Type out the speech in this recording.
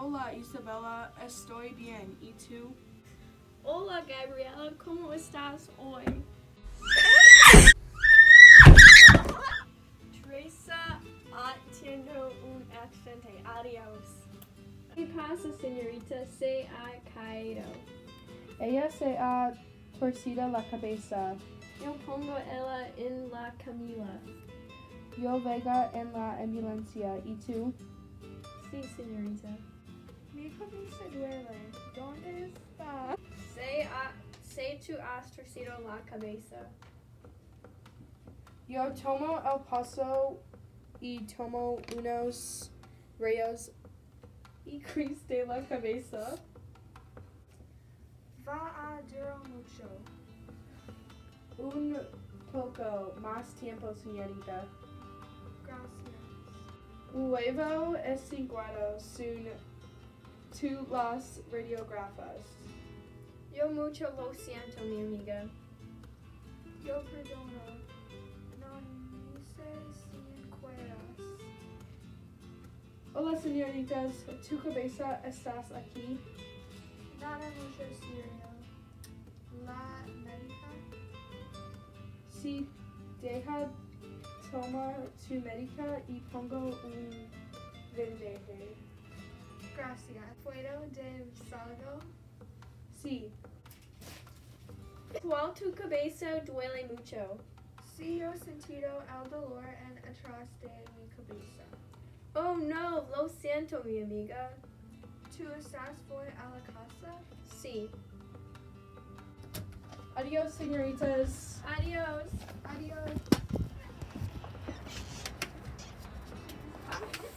Hola Isabela, estoy bien. ¿Y tú? Hola Gabriela, ¿cómo estás hoy? Teresa, atiendo un accidente. Adiós. ¿Qué pasa, señorita? Se ha caído. Ella se ha torcido la cabeza. Yo pongo ella en la camilla. Yo venga en la ambulancia. ¿Y tú? Sí, señorita. Mi cabeza duele. ¿Dónde está? Se tú has torcido la cabeza. Yo tomo el paso y tomo unos rayos X de la cabeza. Va a durar mucho. Un poco más tiempo, señorita. Gracias. Luego extinguido son tú las radiografías. Yo mucho lo siento, mi amiga. Yo perdono. No hice sin cueras. Hola, señoritas. ¿Tu cabeza estás aquí? Nada mucho serio. La médica. Sí, deja tomar tu médica y pongo un vendaje. Gracias. ¿Puedo de salgo? Sí, ¿Cuál tu cabeza duele mucho? Sí, yo he sentido el dolor en atrás de mi cabeza. Oh no, lo siento, mi amiga. ¿Tú estás voy a la casa? Sí. adiós, señoritas. Adiós. Adiós.